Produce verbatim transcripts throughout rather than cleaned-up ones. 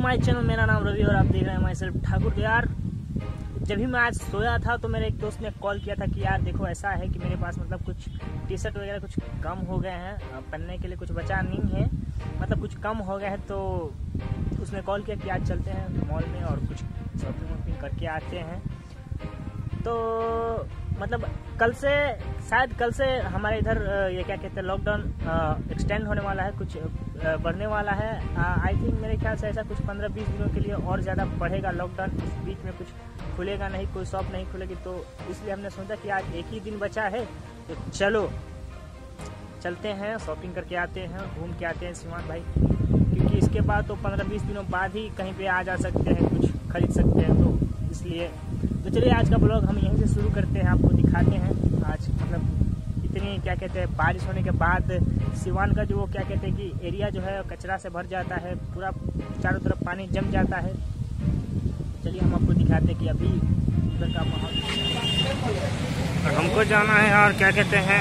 My channel. मेरा नाम रवि और आप देख रहे हैं माई सेल्फ ठाकुर। तो यार जब भी मैं आज सोया था तो मेरे एक दोस्त ने कॉल किया था कि यार देखो ऐसा है कि मेरे पास मतलब कुछ टी शर्ट वगैरह कुछ कम हो गए हैं, पहनने के लिए कुछ बचा नहीं है, मतलब कुछ कम हो गया है। तो उसने कॉल किया कि आज चलते हैं मॉल में और कुछ शॉपिंग वॉपिंग करके आते हैं। तो मतलब कल से शायद कल से हमारे इधर ये क्या कहते हैं लॉकडाउन एक्सटेंड होने वाला है, कुछ बढ़ने वाला है। आई थिंक मेरे ख्याल से ऐसा कुछ पंद्रह बीस दिनों के लिए और ज़्यादा बढ़ेगा लॉकडाउन। इस बीच में कुछ खुलेगा नहीं, कोई शॉप नहीं खुलेगी। तो इसलिए हमने सोचा कि आज एक ही दिन बचा है तो चलो चलते हैं, शॉपिंग करके आते हैं, घूम के आते हैं सीवान भाई, क्योंकि इसके बाद तो पंद्रह बीस दिनों बाद ही कहीं पे आ जा सकते हैं, कुछ खरीद सकते हैं। तो इसलिए तो चलिए आज का ब्लॉग हम यहीं से शुरू करते हैं, आपको दिखाते हैं। आज मतलब इतनी क्या कहते हैं बारिश होने के बाद सीवान का जो क्या कहते हैं कि एरिया जो है कचरा से भर जाता है, पूरा चारों तरफ पानी जम जाता है। चलिए हम आपको दिखाते हैं कि अभी उधर का माहौल। और हमको जाना है और क्या कहते हैं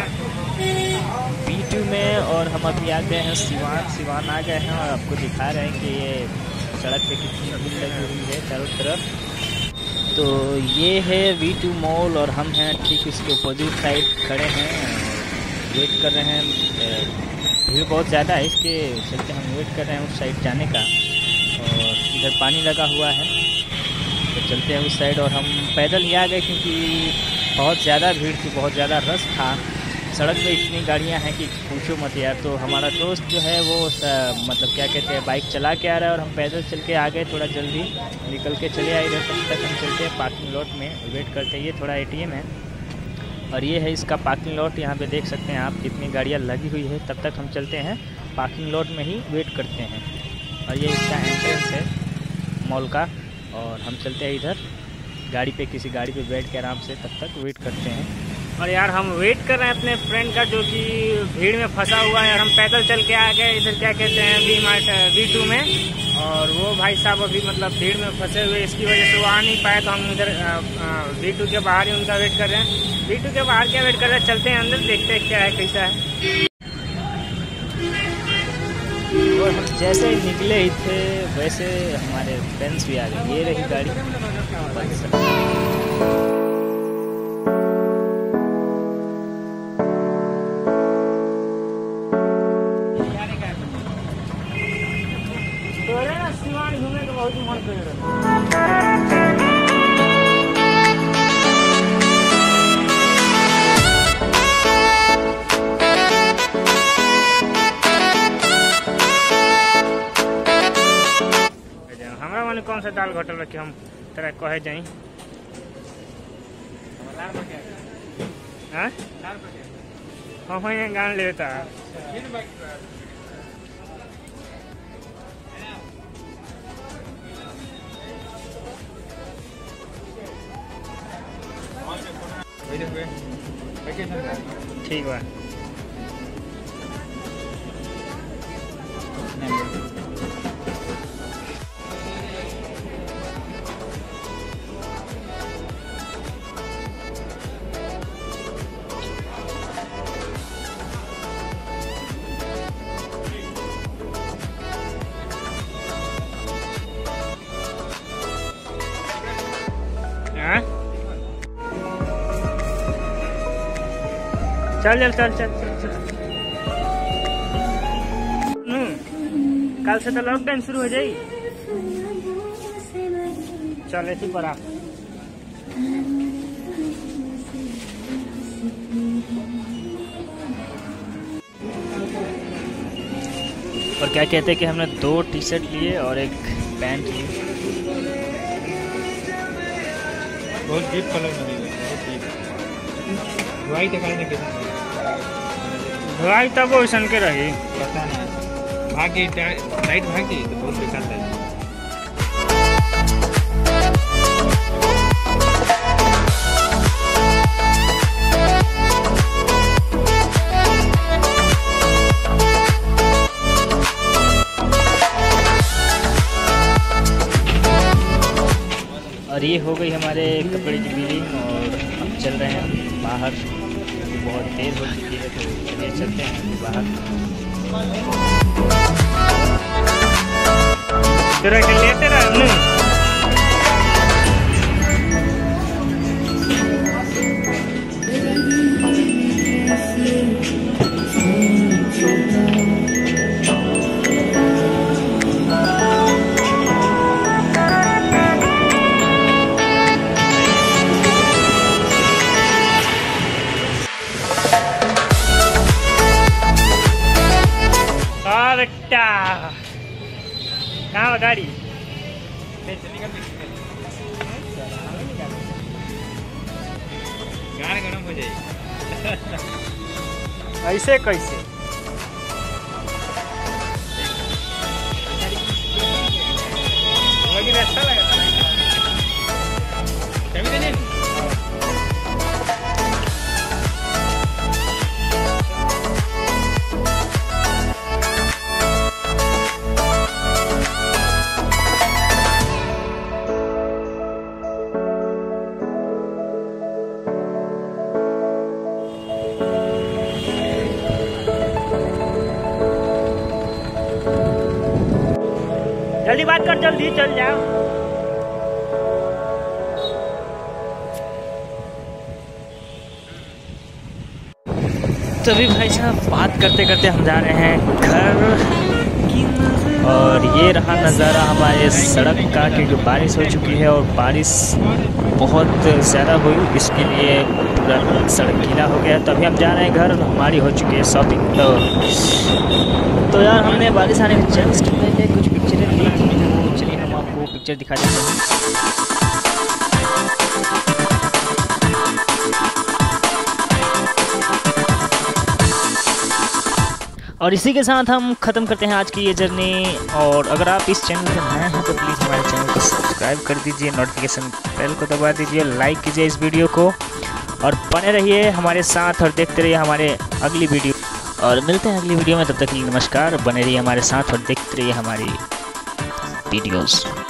बी टू में, और हम अभी आ गए हैं सीवान। सीवान आ गए हैं और आपको दिखा रहे हैं कि ये सड़क पे कितनी भीड़ लगी हुई है चारों तरफ। तो ये है वी टू मॉल और हम हैं ठीक इसके अपोजिट साइड खड़े हैं, वेट कर रहे हैं। भीड़ बहुत ज़्यादा है, इसके चलते हम वेट कर रहे हैं उस साइड जाने का। और इधर पानी लगा हुआ है तो चलते हैं उस साइड। और हम पैदल ही आ गए क्योंकि बहुत ज़्यादा भीड़ थी, बहुत ज़्यादा रश था। सड़क पे इतनी गाड़ियां हैं कि पूछो मत यार। तो हमारा दोस्त जो है वो मतलब क्या कहते हैं बाइक चला के आ रहा है और हम पैदल चल के आ गए, थोड़ा जल्दी निकल के चले आए इधर। तब तक हम चलते हैं पार्किंग लॉट में, वेट करते हैं। ये थोड़ा एटीएम है और ये है इसका पार्किंग लॉट। यहाँ पे देख सकते हैं आप कितनी गाड़ियाँ लगी हुई है। तब तक हम चलते हैं पार्किंग लॉट में ही वेट करते हैं। और ये इसका एंट्रेंस है मॉल का। और हम चलते हैं इधर गाड़ी पे, किसी गाड़ी पे बैठ के आराम से तब तक वेट करते हैं। और यार हम वेट कर रहे हैं अपने फ्रेंड का जो कि भीड़ में फंसा हुआ है। और हम पैदल चल के आ गए इधर क्या कहते हैं वी मार्ट वी टू में। और वो भाई साहब अभी मतलब भीड़ में फंसे हुए, इसकी वजह से वो आ नहीं पाए। तो हम इधर वी टू के बाहर ही उनका वेट कर रहे हैं। वी टू के बाहर क्या वेट कर रहे हैं, चलते हैं अंदर, देखते हैं क्या है कैसा है। और हम जैसे ही निकले ही थे वैसे हमारे फ्रेंड्स भी आ गए। ये रही गाड़ी। घूमने का बहुत ही मन कर रहा हमारा माने कौन सा दाल घोटल रखे हम तेरा कहे जाई। हाँ हम यहाँ गान लेता ठीक बा। चल चल चल चल चल चल कल से तो लॉकडाउन शुरू हो जाएगी। चल ऐसी पर आप और क्या कहते हैं कि हमने दो टी शर्ट लिए और एक पैंट लिए। बहुत डीप कलर में व्हाइट दिखाने के भाई तब वो सन के रही पता नहीं भागी लाइट भागी तो बहुत दिखाता है। और ये हो गई हमारे कपड़े की बिलिंग और हम चल रहे हैं बाहर, बहुत देर हो चुकी है तो चलिए चलते हैं बाहर। तेरा के लेते रह न बेटा कहाँ गाड़ी गाड़ी गरम हो जाएगी। ऐसे कैसे लेकिन अच्छा लगा जल्दी बात कर, जल्दी चल जाओ। तभी भाई साहब बात करते करते हम जा रहे हैं घर, और ये रहा नज़ारा हमारे सड़क का, क्योंकि बारिश हो चुकी है और बारिश बहुत ज़्यादा हुई, इसके लिए पूरा सड़क गीला हो गया। तो अभी हम जा रहे हैं घर, हमारी हो चुकी है शॉपिंग। तो तो यार हमने बारिश आने में जस्ट पहले कुछ पिक्चरें ली थी, तो चलिए हम आपको पिक्चर दिखा देते हैं। और इसी के साथ हम ख़त्म करते हैं आज की ये जर्नी। और अगर आप इस चैनल पर नए हैं तो प्लीज़ हमारे चैनल को सब्सक्राइब कर दीजिए, नोटिफिकेशन बेल को दबा दीजिए, लाइक कीजिए इस वीडियो को, और बने रहिए हमारे साथ और देखते रहिए हमारे अगली वीडियो। और मिलते हैं अगली वीडियो में, तब तक के लिए नमस्कार। बने रहिए हमारे साथ और देखते रहिए हमारी वीडियोज़।